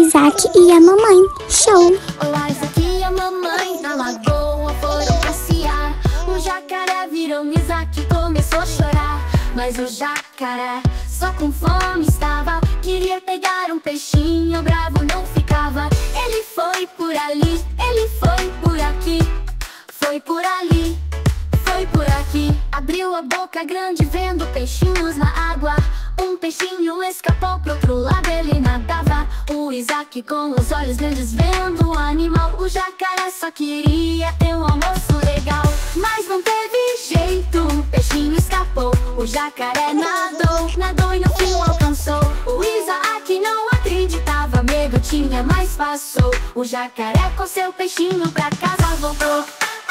Isaac e a mamãe. Show! O Isaac e a mamãe na lagoa foram passear. O jacaré virou Isaac e começou a chorar. Mas o jacaré só com fome estava. Queria pegar um peixinho, bravo não ficava. Ele foi por ali, ele foi por aqui. Foi por ali, foi por aqui. Abriu a boca grande vendo peixinhos na água. Um peixinho escapou pro outro lado, ele nadava. O Isaac com os olhos grandes vendo o animal. O jacaré só queria ter um almoço legal. Mas não teve jeito, o peixinho escapou. O jacaré nadou, nadou e no fim o alcançou. O Isaac não acreditava, medo tinha, mas passou. O jacaré com seu peixinho pra casa voltou.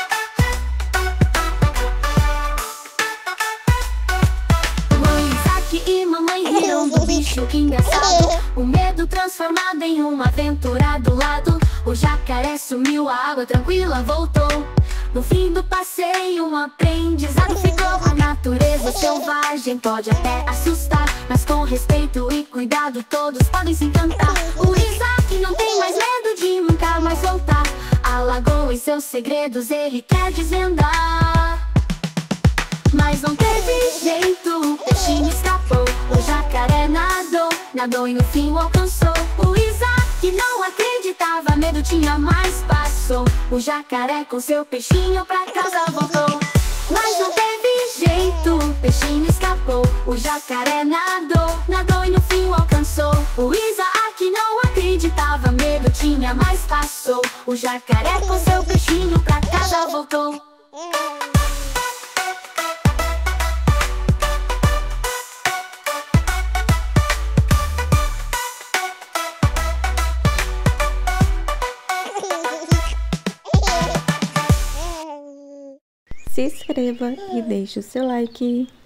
E mamãe riram do bicho, que engraçado. O medo transformado em uma aventura do lado. O jacaré sumiu, a água tranquila voltou. No fim do passeio um aprendizado ficou. A natureza selvagem pode até assustar, mas com respeito e cuidado todos podem se encantar. O Isaac não tem mais medo de nunca mais voltar. A lagoa e seus segredos ele quer desvendar. Mas não teve jeito, o peixinho escapou. O jacaré nadou, nadou e no fim o alcançou. O Isaac não acreditava, medo tinha, mais passou. O jacaré com seu peixinho pra casa voltou. Mas não teve jeito, o peixinho escapou. O jacaré nadou, nadou e no fim o alcançou. O Isaac não acreditava, medo tinha, mas passou. O jacaré com seu peixinho pra casa voltou. Se inscreva e deixe o seu like.